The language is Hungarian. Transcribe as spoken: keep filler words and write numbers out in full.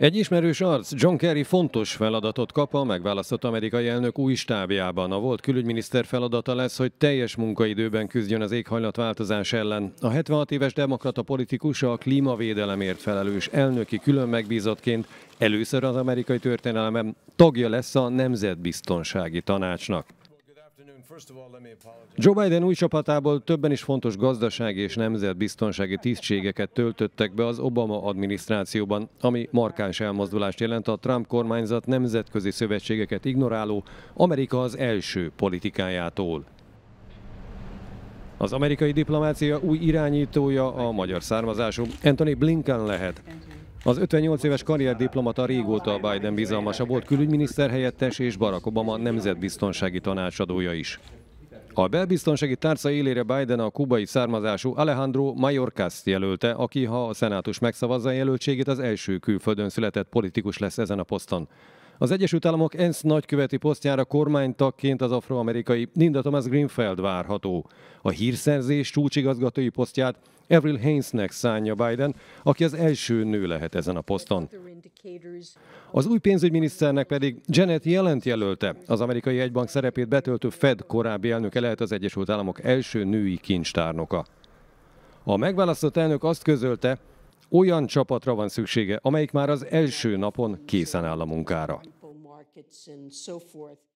Egy ismerős arc, John Kerry fontos feladatot kap a megválasztott amerikai elnök új stábjában. A volt külügyminiszter feladata lesz, hogy teljes munkaidőben küzdjön az éghajlatváltozás ellen. A hetvenhat éves demokrata politikus a klímavédelemért felelős elnöki külön megbízottként először az amerikai történelemben tagja lesz a Nemzetbiztonsági Tanácsnak. Joe Biden új csapatából többen is fontos gazdasági és nemzetbiztonsági tisztségeket töltöttek be az Obama adminisztrációban, ami markáns elmozdulást jelent a Trump kormányzat nemzetközi szövetségeket ignoráló Amerika az első politikájától. Az amerikai diplomácia új irányítója a magyar származású Antony Blinken lehet. Az ötvennyolc éves karrierdiplomata régóta a Biden bizalmasa, volt külügyminiszter helyettes és Barack Obama nemzetbiztonsági tanácsadója is. A belbiztonsági tárca élére Biden a kubai származású Alejandro Mayorkast jelölte, aki, ha a szenátus megszavazza jelöltségét, az első külföldön született politikus lesz ezen a poszton. Az Egyesült Államok ENSZ nagyköveti posztjára kormánytagként az afroamerikai Linda Thomas Greenfield várható. A hírszerzés csúcsigazgatói posztját Avril Haines-nek szánja Biden, aki az első nő lehet ezen a poszton. Az új pénzügyminiszternek pedig Janet Yellent jelölte. Az amerikai jegybank szerepét betöltő Fed korábbi elnöke lehet az Egyesült Államok első női kincstárnoka. A megválasztott elnök azt közölte, olyan csapatra van szüksége, amelyik már az első napon készen áll a munkára.